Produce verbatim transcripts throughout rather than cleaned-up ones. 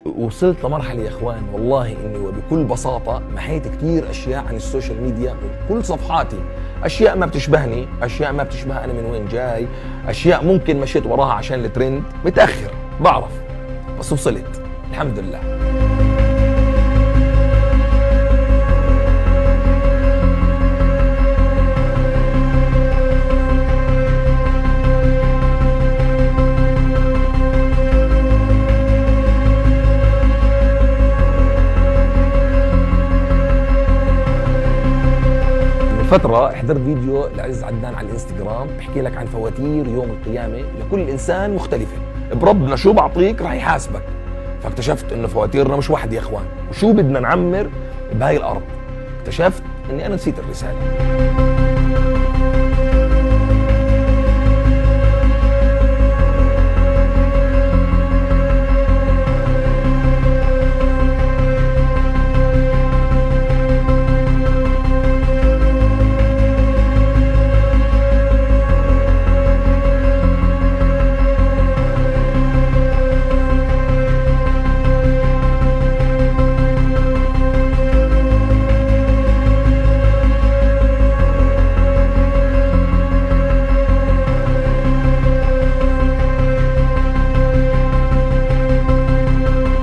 وصلت لمرحلة يا اخوان والله اني وبكل بساطة محيت كثير اشياء عن السوشيال ميديا من كل صفحاتي، اشياء ما بتشبهني، اشياء ما بتشبه انا من وين جاي، اشياء ممكن مشيت وراها عشان الترند، متأخر بعرف بس وصلت الحمد لله. فترة حضرت فيديو لعز عدنان على الانستغرام بحكي لك عن فواتير يوم القيامة لكل إنسان مختلفة، بربنا شو بعطيك رح يحاسبك. فاكتشفت إنه فواتيرنا مش واحد يا إخوان، وشو بدنا نعمر بهاي الأرض. اكتشفت إني أنا نسيت الرسالة.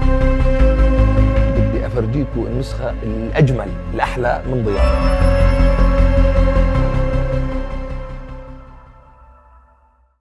النسخة الأجمل الأحلى من ضياء.